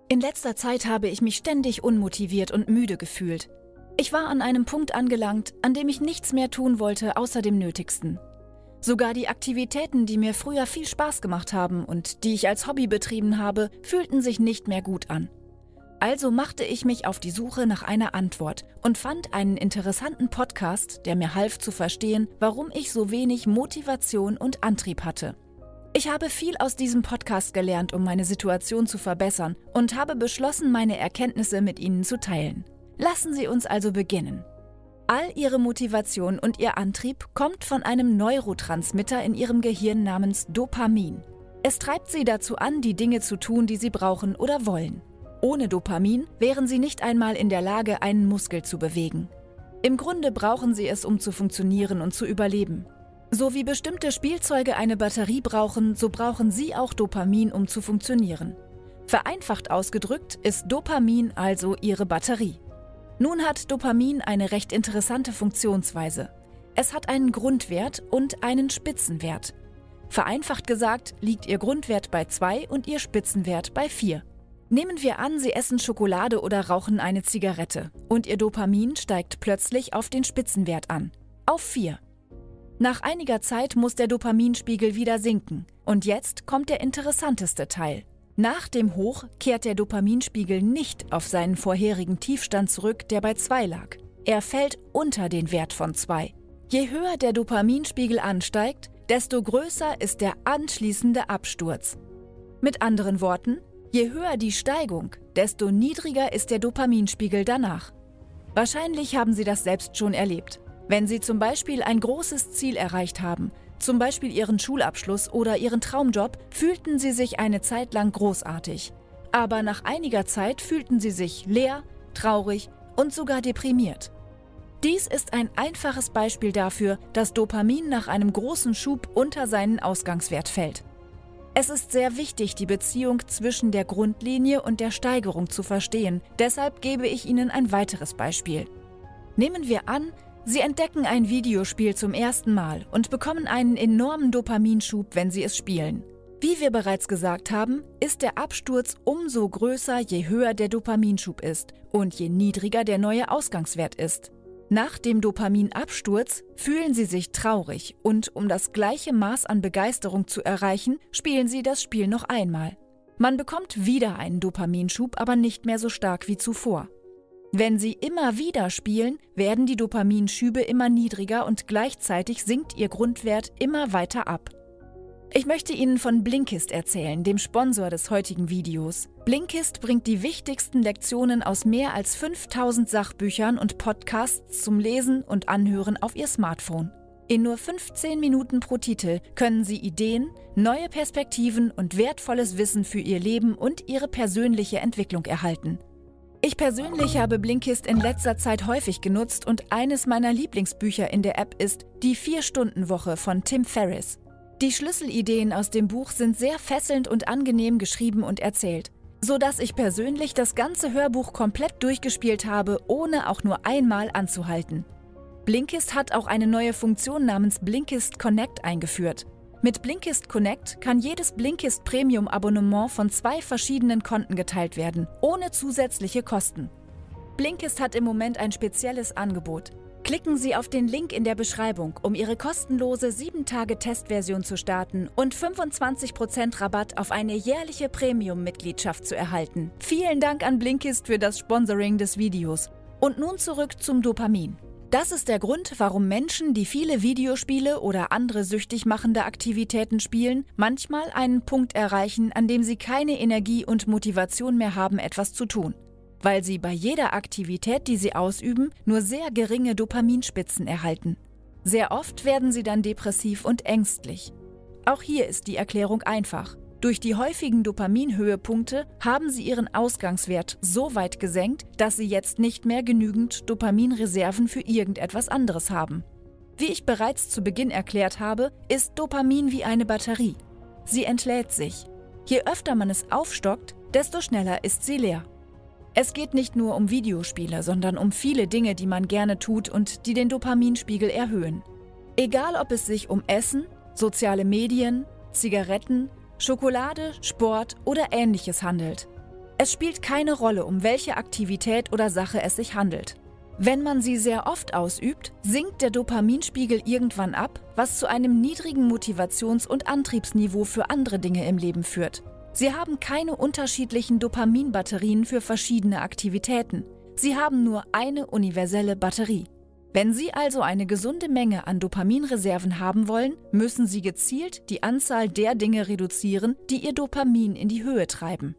In letzter Zeit habe ich mich ständig unmotiviert und müde gefühlt. Ich war an einem Punkt angelangt, an dem ich nichts mehr tun wollte außer dem Nötigsten. Sogar die Aktivitäten, die mir früher viel Spaß gemacht haben und die ich als Hobby betrieben habe, fühlten sich nicht mehr gut an. Also machte ich mich auf die Suche nach einer Antwort und fand einen interessanten Podcast, der mir half zu verstehen, warum ich so wenig Motivation und Antrieb hatte. Ich habe viel aus diesem Podcast gelernt, um meine Situation zu verbessern und habe beschlossen, meine Erkenntnisse mit Ihnen zu teilen. Lassen Sie uns also beginnen. All Ihre Motivation und Ihr Antrieb kommt von einem Neurotransmitter in Ihrem Gehirn namens Dopamin. Es treibt Sie dazu an, die Dinge zu tun, die Sie brauchen oder wollen. Ohne Dopamin wären Sie nicht einmal in der Lage, einen Muskel zu bewegen. Im Grunde brauchen Sie es, um zu funktionieren und zu überleben. So wie bestimmte Spielzeuge eine Batterie brauchen, so brauchen Sie auch Dopamin, um zu funktionieren. Vereinfacht ausgedrückt ist Dopamin also Ihre Batterie. Nun hat Dopamin eine recht interessante Funktionsweise. Es hat einen Grundwert und einen Spitzenwert. Vereinfacht gesagt liegt Ihr Grundwert bei 2 und Ihr Spitzenwert bei 4. Nehmen wir an, Sie essen Schokolade oder rauchen eine Zigarette und Ihr Dopamin steigt plötzlich auf den Spitzenwert an, auf 4. Nach einiger Zeit muss der Dopaminspiegel wieder sinken. Und jetzt kommt der interessanteste Teil. Nach dem Hoch kehrt der Dopaminspiegel nicht auf seinen vorherigen Tiefstand zurück, der bei 2 lag. Er fällt unter den Wert von 2. Je höher der Dopaminspiegel ansteigt, desto größer ist der anschließende Absturz. Mit anderen Worten, je höher die Steigung, desto niedriger ist der Dopaminspiegel danach. Wahrscheinlich haben Sie das selbst schon erlebt. Wenn Sie zum Beispiel ein großes Ziel erreicht haben, zum Beispiel Ihren Schulabschluss oder Ihren Traumjob, fühlten Sie sich eine Zeit lang großartig. Aber nach einiger Zeit fühlten Sie sich leer, traurig und sogar deprimiert. Dies ist ein einfaches Beispiel dafür, dass Dopamin nach einem großen Schub unter seinen Ausgangswert fällt. Es ist sehr wichtig, die Beziehung zwischen der Grundlinie und der Steigerung zu verstehen. Deshalb gebe ich Ihnen ein weiteres Beispiel. Nehmen wir an, Sie entdecken ein Videospiel zum ersten Mal und bekommen einen enormen Dopaminschub, wenn Sie es spielen. Wie wir bereits gesagt haben, ist der Absturz umso größer, je höher der Dopaminschub ist und je niedriger der neue Ausgangswert ist. Nach dem Dopaminabsturz fühlen Sie sich traurig und um das gleiche Maß an Begeisterung zu erreichen, spielen Sie das Spiel noch einmal. Man bekommt wieder einen Dopaminschub, aber nicht mehr so stark wie zuvor. Wenn Sie immer wieder spielen, werden die Dopaminschübe immer niedriger und gleichzeitig sinkt Ihr Grundwert immer weiter ab. Ich möchte Ihnen von Blinkist erzählen, dem Sponsor des heutigen Videos. Blinkist bringt die wichtigsten Lektionen aus mehr als 5000 Sachbüchern und Podcasts zum Lesen und Anhören auf Ihr Smartphone. In nur 15 Minuten pro Titel können Sie Ideen, neue Perspektiven und wertvolles Wissen für Ihr Leben und Ihre persönliche Entwicklung erhalten. Ich persönlich habe Blinkist in letzter Zeit häufig genutzt und eines meiner Lieblingsbücher in der App ist Die 4-Stunden-Woche von Tim Ferriss. Die Schlüsselideen aus dem Buch sind sehr fesselnd und angenehm geschrieben und erzählt, sodass ich persönlich das ganze Hörbuch komplett durchgespielt habe, ohne auch nur einmal anzuhalten. Blinkist hat auch eine neue Funktion namens Blinkist Connect eingeführt. Mit Blinkist Connect kann jedes Blinkist Premium-Abonnement von 2 verschiedenen Konten geteilt werden, ohne zusätzliche Kosten. Blinkist hat im Moment ein spezielles Angebot. Klicken Sie auf den Link in der Beschreibung, um Ihre kostenlose 7-Tage-Testversion zu starten und 25% Rabatt auf eine jährliche Premium-Mitgliedschaft zu erhalten. Vielen Dank an Blinkist für das Sponsoring des Videos. Und nun zurück zum Dopamin. Das ist der Grund, warum Menschen, die viele Videospiele oder andere süchtig machende Aktivitäten spielen, manchmal einen Punkt erreichen, an dem sie keine Energie und Motivation mehr haben, etwas zu tun. Weil sie bei jeder Aktivität, die sie ausüben, nur sehr geringe Dopaminspitzen erhalten. Sehr oft werden sie dann depressiv und ängstlich. Auch hier ist die Erklärung einfach. Durch die häufigen Dopaminhöhepunkte haben sie ihren Ausgangswert so weit gesenkt, dass sie jetzt nicht mehr genügend Dopaminreserven für irgendetwas anderes haben. Wie ich bereits zu Beginn erklärt habe, ist Dopamin wie eine Batterie. Sie entlädt sich. Je öfter man es aufstockt, desto schneller ist sie leer. Es geht nicht nur um Videospiele, sondern um viele Dinge, die man gerne tut und die den Dopaminspiegel erhöhen. Egal ob es sich um Essen, soziale Medien, Zigaretten, Schokolade, Sport oder Ähnliches handelt. Es spielt keine Rolle, um welche Aktivität oder Sache es sich handelt. Wenn man sie sehr oft ausübt, sinkt der Dopaminspiegel irgendwann ab, was zu einem niedrigen Motivations- und Antriebsniveau für andere Dinge im Leben führt. Sie haben keine unterschiedlichen Dopaminbatterien für verschiedene Aktivitäten. Sie haben nur eine universelle Batterie. Wenn Sie also eine gesunde Menge an Dopaminreserven haben wollen, müssen Sie gezielt die Anzahl der Dinge reduzieren, die Ihr Dopamin in die Höhe treiben.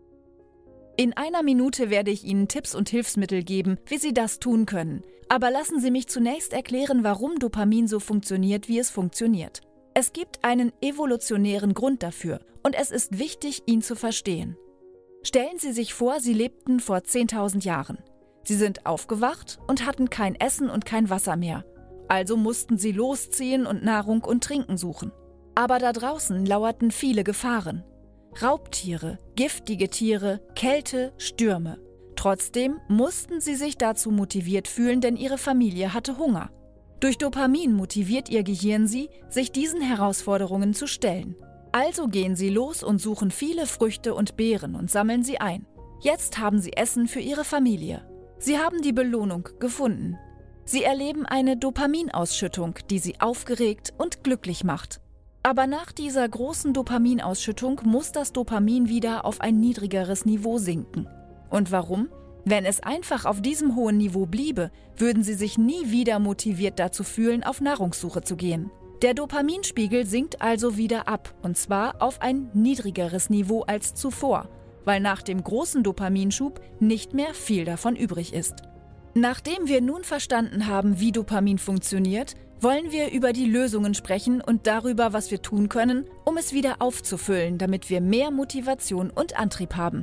In einer Minute werde ich Ihnen Tipps und Hilfsmittel geben, wie Sie das tun können. Aber lassen Sie mich zunächst erklären, warum Dopamin so funktioniert, wie es funktioniert. Es gibt einen evolutionären Grund dafür und es ist wichtig, ihn zu verstehen. Stellen Sie sich vor, Sie lebten vor 10.000 Jahren. Sie sind aufgewacht und hatten kein Essen und kein Wasser mehr. Also mussten Sie losziehen und Nahrung und Trinken suchen. Aber da draußen lauerten viele Gefahren. Raubtiere, giftige Tiere, Kälte, Stürme. Trotzdem mussten Sie sich dazu motiviert fühlen, denn Ihre Familie hatte Hunger. Durch Dopamin motiviert Ihr Gehirn Sie, sich diesen Herausforderungen zu stellen. Also gehen Sie los und suchen viele Früchte und Beeren und sammeln sie ein. Jetzt haben Sie Essen für Ihre Familie. Sie haben die Belohnung gefunden. Sie erleben eine Dopaminausschüttung, die Sie aufgeregt und glücklich macht. Aber nach dieser großen Dopaminausschüttung muss das Dopamin wieder auf ein niedrigeres Niveau sinken. Und warum? Wenn es einfach auf diesem hohen Niveau bliebe, würden Sie sich nie wieder motiviert dazu fühlen, auf Nahrungssuche zu gehen. Der Dopaminspiegel sinkt also wieder ab, und zwar auf ein niedrigeres Niveau als zuvor, weil nach dem großen Dopaminschub nicht mehr viel davon übrig ist. Nachdem wir nun verstanden haben, wie Dopamin funktioniert, wollen wir über die Lösungen sprechen und darüber, was wir tun können, um es wieder aufzufüllen, damit wir mehr Motivation und Antrieb haben.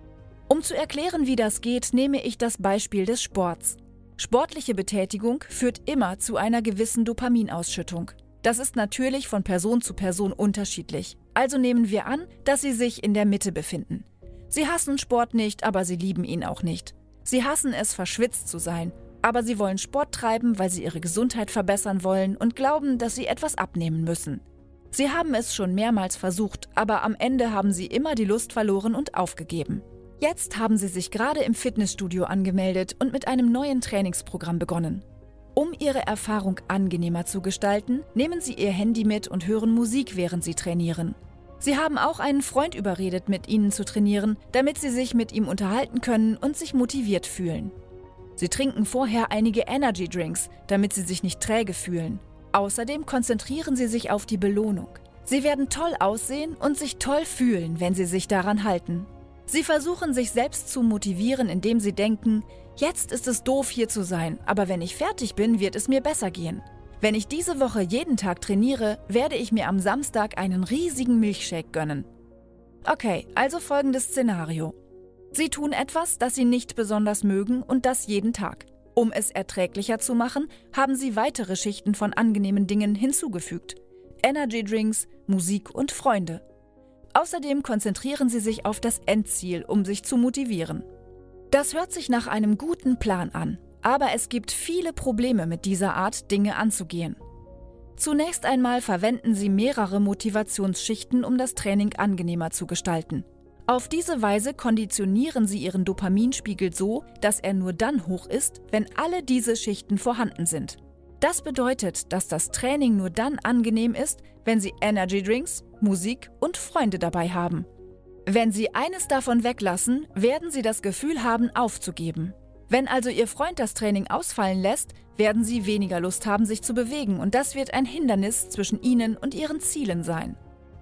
Um zu erklären, wie das geht, nehme ich das Beispiel des Sports. Sportliche Betätigung führt immer zu einer gewissen Dopaminausschüttung. Das ist natürlich von Person zu Person unterschiedlich. Also nehmen wir an, dass Sie sich in der Mitte befinden. Sie hassen Sport nicht, aber Sie lieben ihn auch nicht. Sie hassen es, verschwitzt zu sein, aber Sie wollen Sport treiben, weil Sie Ihre Gesundheit verbessern wollen und glauben, dass Sie etwas abnehmen müssen. Sie haben es schon mehrmals versucht, aber am Ende haben Sie immer die Lust verloren und aufgegeben. Jetzt haben Sie sich gerade im Fitnessstudio angemeldet und mit einem neuen Trainingsprogramm begonnen. Um Ihre Erfahrung angenehmer zu gestalten, nehmen Sie Ihr Handy mit und hören Musik, während Sie trainieren. Sie haben auch einen Freund überredet, mit Ihnen zu trainieren, damit Sie sich mit ihm unterhalten können und sich motiviert fühlen. Sie trinken vorher einige Energy Drinks, damit Sie sich nicht träge fühlen. Außerdem konzentrieren Sie sich auf die Belohnung. Sie werden toll aussehen und sich toll fühlen, wenn Sie sich daran halten. Sie versuchen, sich selbst zu motivieren, indem Sie denken, jetzt ist es doof, hier zu sein, aber wenn ich fertig bin, wird es mir besser gehen. Wenn ich diese Woche jeden Tag trainiere, werde ich mir am Samstag einen riesigen Milchshake gönnen. Okay, also folgendes Szenario. Sie tun etwas, das Sie nicht besonders mögen und das jeden Tag. Um es erträglicher zu machen, haben Sie weitere Schichten von angenehmen Dingen hinzugefügt. Energy Drinks, Musik und Freunde. Außerdem konzentrieren Sie sich auf das Endziel, um sich zu motivieren. Das hört sich nach einem guten Plan an. Aber es gibt viele Probleme mit dieser Art, Dinge anzugehen. Zunächst einmal verwenden Sie mehrere Motivationsschichten, um das Training angenehmer zu gestalten. Auf diese Weise konditionieren Sie Ihren Dopaminspiegel so, dass er nur dann hoch ist, wenn alle diese Schichten vorhanden sind. Das bedeutet, dass das Training nur dann angenehm ist, wenn Sie Energy Drinks, Musik und Freunde dabei haben. Wenn Sie eines davon weglassen, werden Sie das Gefühl haben, aufzugeben. Wenn also Ihr Freund das Training ausfallen lässt, werden Sie weniger Lust haben, sich zu bewegen und das wird ein Hindernis zwischen Ihnen und Ihren Zielen sein.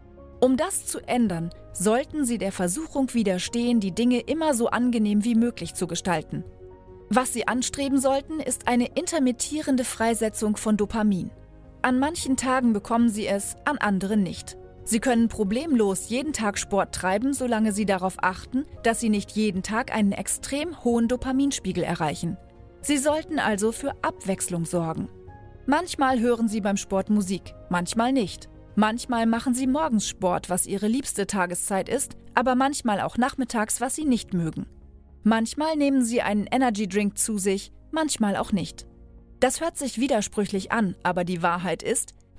Um das zu ändern, sollten Sie der Versuchung widerstehen, die Dinge immer so angenehm wie möglich zu gestalten. Was Sie anstreben sollten, ist eine intermittierende Freisetzung von Dopamin. An manchen Tagen bekommen Sie es, an anderen nicht. Sie können problemlos jeden Tag Sport treiben, solange Sie darauf achten, dass Sie nicht jeden Tag einen extrem hohen Dopaminspiegel erreichen. Sie sollten also für Abwechslung sorgen. Manchmal hören Sie beim Sport Musik, manchmal nicht. Manchmal machen Sie morgens Sport, was Ihre liebste Tageszeit ist, aber manchmal auch nachmittags, was Sie nicht mögen. Manchmal nehmen Sie einen Energy Drink zu sich, manchmal auch nicht. Das hört sich widersprüchlich an, aber die Wahrheit ist,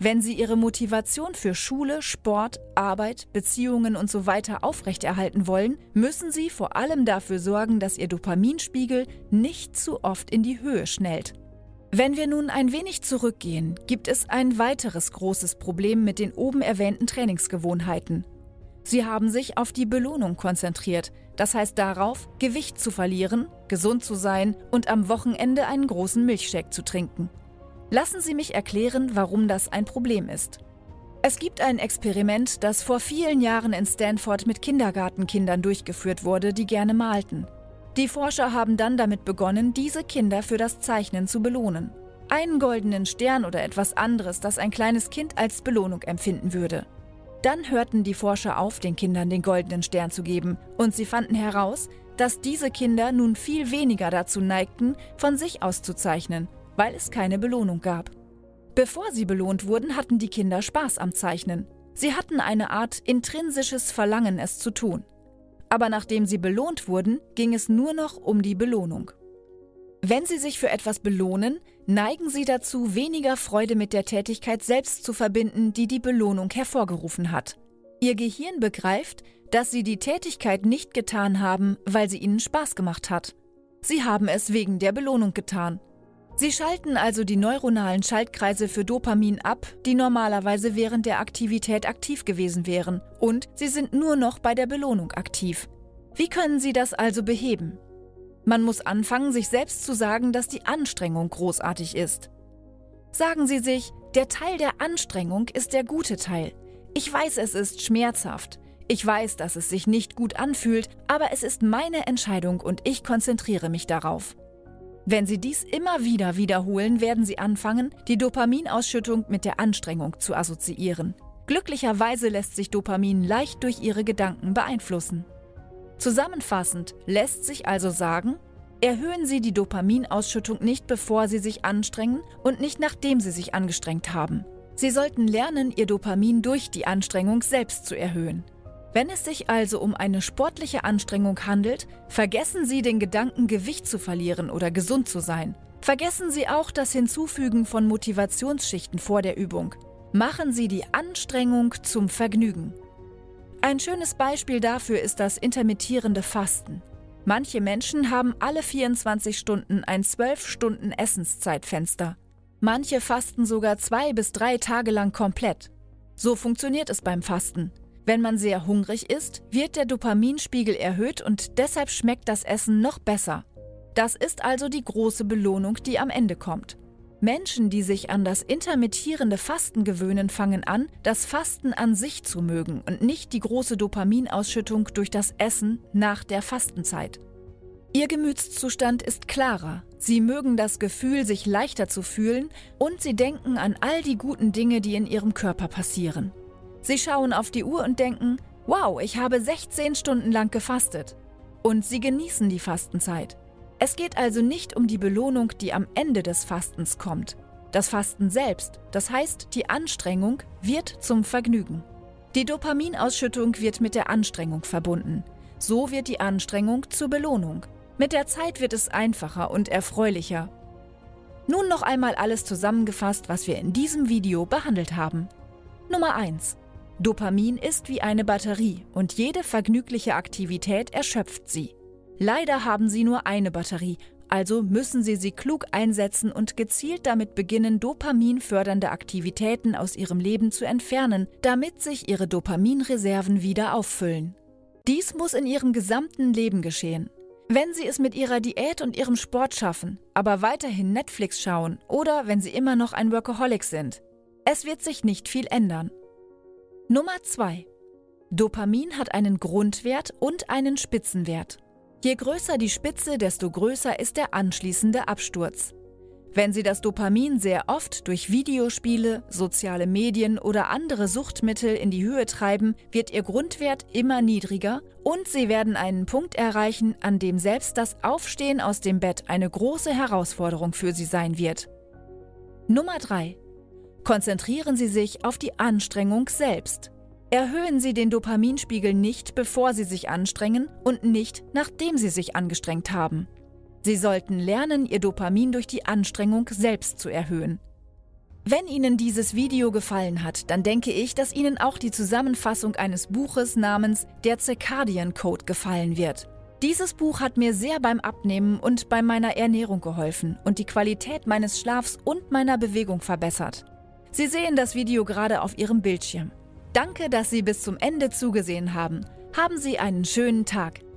Wenn Sie Ihre Motivation für Schule, Sport, Arbeit, Beziehungen und so weiter aufrechterhalten wollen, müssen Sie vor allem dafür sorgen, dass Ihr Dopaminspiegel nicht zu oft in die Höhe schnellt. Wenn wir nun ein wenig zurückgehen, gibt es ein weiteres großes Problem mit den oben erwähnten Trainingsgewohnheiten. Sie haben sich auf die Belohnung konzentriert, das heißt darauf, Gewicht zu verlieren, gesund zu sein und am Wochenende einen großen Milchshake zu trinken. Lassen Sie mich erklären, warum das ein Problem ist. Es gibt ein Experiment, das vor vielen Jahren in Stanford mit Kindergartenkindern durchgeführt wurde, die gerne malten. Die Forscher haben dann damit begonnen, diese Kinder für das Zeichnen zu belohnen. Einen goldenen Stern oder etwas anderes, das ein kleines Kind als Belohnung empfinden würde. Dann hörten die Forscher auf, den Kindern den goldenen Stern zu geben, und sie fanden heraus, dass diese Kinder nun viel weniger dazu neigten, von sich aus zu zeichnen, weil es keine Belohnung gab. Bevor sie belohnt wurden, hatten die Kinder Spaß am Zeichnen. Sie hatten eine Art intrinsisches Verlangen, es zu tun. Aber nachdem sie belohnt wurden, ging es nur noch um die Belohnung. Wenn Sie sich für etwas belohnen, neigen Sie dazu, weniger Freude mit der Tätigkeit selbst zu verbinden, die die Belohnung hervorgerufen hat. Ihr Gehirn begreift, dass Sie die Tätigkeit nicht getan haben, weil sie Ihnen Spaß gemacht hat. Sie haben es wegen der Belohnung getan. Sie schalten also die neuronalen Schaltkreise für Dopamin ab, die normalerweise während der Aktivität aktiv gewesen wären, und Sie sind nur noch bei der Belohnung aktiv. Wie können Sie das also beheben? Man muss anfangen, sich selbst zu sagen, dass die Anstrengung großartig ist. Sagen Sie sich, der Teil der Anstrengung ist der gute Teil. Ich weiß, es ist schmerzhaft. Ich weiß, dass es sich nicht gut anfühlt, aber es ist meine Entscheidung und ich konzentriere mich darauf. Wenn Sie dies immer wieder wiederholen, werden Sie anfangen, die Dopaminausschüttung mit der Anstrengung zu assoziieren. Glücklicherweise lässt sich Dopamin leicht durch Ihre Gedanken beeinflussen. Zusammenfassend lässt sich also sagen, erhöhen Sie die Dopaminausschüttung nicht, bevor Sie sich anstrengen und nicht nachdem Sie sich angestrengt haben. Sie sollten lernen, Ihr Dopamin durch die Anstrengung selbst zu erhöhen. Wenn es sich also um eine sportliche Anstrengung handelt, vergessen Sie den Gedanken, Gewicht zu verlieren oder gesund zu sein. Vergessen Sie auch das Hinzufügen von Motivationsschichten vor der Übung. Machen Sie die Anstrengung zum Vergnügen. Ein schönes Beispiel dafür ist das intermittierende Fasten. Manche Menschen haben alle 24 Stunden ein 12-Stunden-Essenszeitfenster. Manche fasten sogar 2 bis 3 Tage lang komplett. So funktioniert es beim Fasten. Wenn man sehr hungrig ist, wird der Dopaminspiegel erhöht und deshalb schmeckt das Essen noch besser. Das ist also die große Belohnung, die am Ende kommt. Menschen, die sich an das intermittierende Fasten gewöhnen, fangen an, das Fasten an sich zu mögen und nicht die große Dopaminausschüttung durch das Essen nach der Fastenzeit. Ihr Gemütszustand ist klarer. Sie mögen das Gefühl, sich leichter zu fühlen, und sie denken an all die guten Dinge, die in ihrem Körper passieren. Sie schauen auf die Uhr und denken, wow, ich habe 16 Stunden lang gefastet. Und sie genießen die Fastenzeit. Es geht also nicht um die Belohnung, die am Ende des Fastens kommt. Das Fasten selbst, das heißt die Anstrengung, wird zum Vergnügen. Die Dopaminausschüttung wird mit der Anstrengung verbunden. So wird die Anstrengung zur Belohnung. Mit der Zeit wird es einfacher und erfreulicher. Nun noch einmal alles zusammengefasst, was wir in diesem Video behandelt haben. Nummer 1. Dopamin ist wie eine Batterie und jede vergnügliche Aktivität erschöpft sie. Leider haben Sie nur eine Batterie, also müssen Sie sie klug einsetzen und gezielt damit beginnen, dopaminfördernde Aktivitäten aus Ihrem Leben zu entfernen, damit sich Ihre Dopaminreserven wieder auffüllen. Dies muss in Ihrem gesamten Leben geschehen. Wenn Sie es mit Ihrer Diät und Ihrem Sport schaffen, aber weiterhin Netflix schauen oder wenn Sie immer noch ein Workaholic sind, es wird sich nicht viel ändern. Nummer 2. Dopamin hat einen Grundwert und einen Spitzenwert. Je größer die Spitze, desto größer ist der anschließende Absturz. Wenn Sie das Dopamin sehr oft durch Videospiele, soziale Medien oder andere Suchtmittel in die Höhe treiben, wird Ihr Grundwert immer niedriger und Sie werden einen Punkt erreichen, an dem selbst das Aufstehen aus dem Bett eine große Herausforderung für Sie sein wird. Nummer 3. Konzentrieren Sie sich auf die Anstrengung selbst. Erhöhen Sie den Dopaminspiegel nicht, bevor Sie sich anstrengen und nicht, nachdem Sie sich angestrengt haben. Sie sollten lernen, Ihr Dopamin durch die Anstrengung selbst zu erhöhen. Wenn Ihnen dieses Video gefallen hat, dann denke ich, dass Ihnen auch die Zusammenfassung eines Buches namens Der Circadian Code gefallen wird. Dieses Buch hat mir sehr beim Abnehmen und bei meiner Ernährung geholfen und die Qualität meines Schlafs und meiner Bewegung verbessert. Sie sehen das Video gerade auf Ihrem Bildschirm. Danke, dass Sie bis zum Ende zugesehen haben. Haben Sie einen schönen Tag.